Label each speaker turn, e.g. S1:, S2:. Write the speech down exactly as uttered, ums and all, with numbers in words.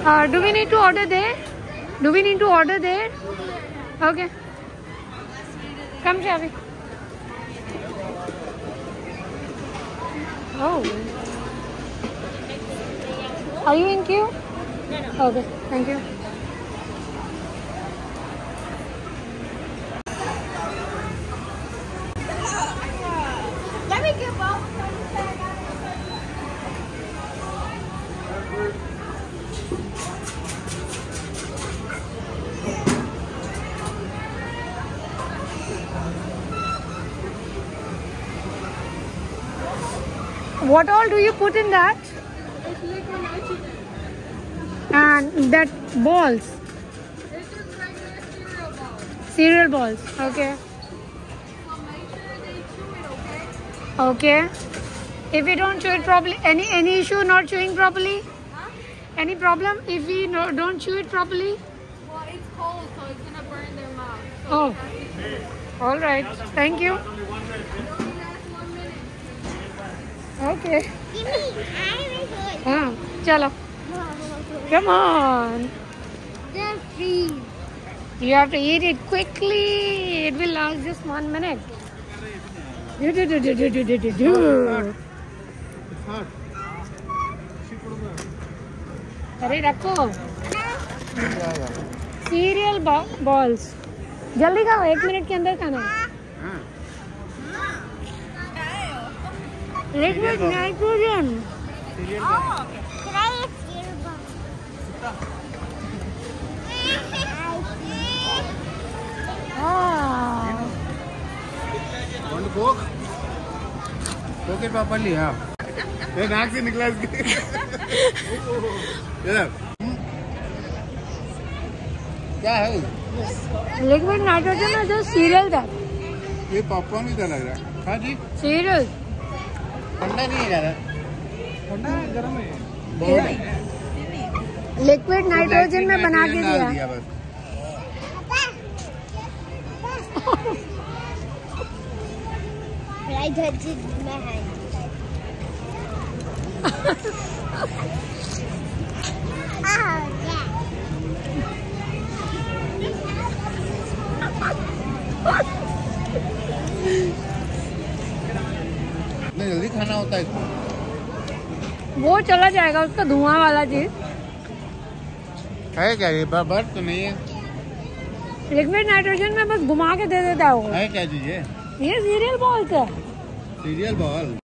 S1: Uh, do we need to order there? Do we need to order there? Okay. Come, Shavi. Oh. Are you in queue? No, no. Okay. Thank you.
S2: Let me get both.
S1: What all do you put in that?
S2: It's liquid nitrogen.
S1: And that balls?
S2: It's just regular cereal balls.
S1: Cereal balls. Okay.
S2: So make sure they chew it, okay?
S1: Okay. If we don't chew it properly, any any issue not chewing properly?
S2: Huh?
S1: Any problem if we no, don't chew it properly?
S2: Well, it's cold, so it's gonna burn their mouth. So
S1: Oh.
S2: you have to-
S1: All right. Thank you.
S2: It only lasts one minute.
S1: Okay.
S2: Gimme, I
S1: हाँ, चलो. Come on.
S2: They're free.
S1: You have to eat it quickly. It will last just one minute. Do do do do do do do do do. अरे रखो. Cereal balls. जल्दी खाओ, एक minute के अंदर खाना है. Liquid nitrogen.
S2: Oh, can I eat cereal balls?
S1: Ah.
S3: Want to coke? Coke it properly, हाँ. ये नाक से निकला इसके. ये क्या है?
S1: Liquid nitrogen is just cereal that.
S3: ये पॉपकॉर्न ही लग रहा है. हाँ जी.
S1: Cereal.
S3: ठंडा नहीं है ज़्यादा. ठंडा है, गर्म है. बहुत है.
S1: लिक्विड नाइट्रोजन में बना के दिया.
S3: बस.
S2: I touched it with my hand. Oh, yeah.
S3: नहीं जल्दी खाना होता है इसको.
S1: वो चला जाएगा उसका धुआं वाला चीज.
S3: है क्या ये बर्फ तो नहीं है?
S1: लिक्विड नाइट्रोजन में बस घुमा के दे देता है वो.
S3: है क्या चीज है?
S1: ये सीरियल बॉल्स है.
S3: Cereal ball.